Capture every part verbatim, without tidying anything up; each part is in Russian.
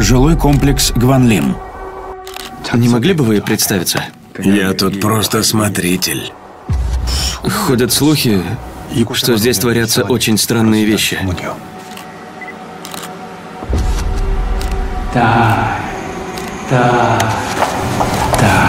Жилой комплекс Гванлин. Не могли бы вы представиться? Я тут просто смотритель. Ходят слухи, что здесь творятся очень странные вещи. Да, да, да.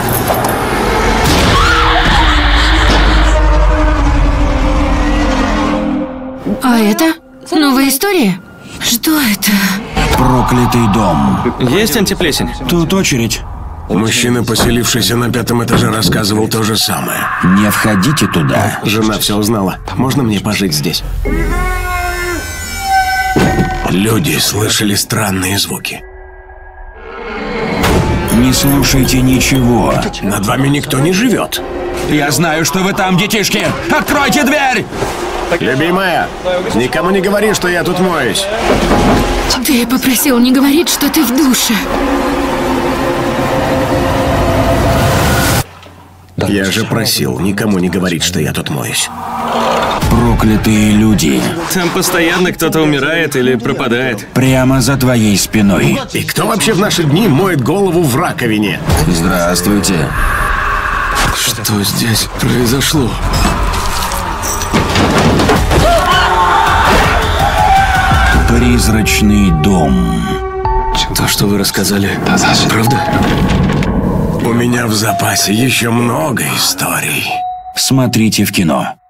А это? Новая история? Что это? Проклятый дом. Есть антиплесень? Тут очередь. Мужчина, поселившийся на пятом этаже, рассказывал то же самое. Не входите туда. Жена все узнала. Можно мне пожить здесь? Люди слышали странные звуки. Не слушайте ничего. Над вами никто не живет. Я знаю, что вы там, детишки! Откройте дверь! Любимая, никому не говори, что я тут моюсь. Ты попросил не говорить, что ты в душе. Я же просил никому не говорить, что я тут моюсь. Проклятые люди. Там постоянно кто-то умирает или пропадает. Прямо за твоей спиной. И кто вообще в наши дни моет голову в раковине? Здравствуйте. Что здесь произошло? Призрачный дом. То, что вы рассказали, правда? У меня в запасе еще много историй. Смотрите в кино.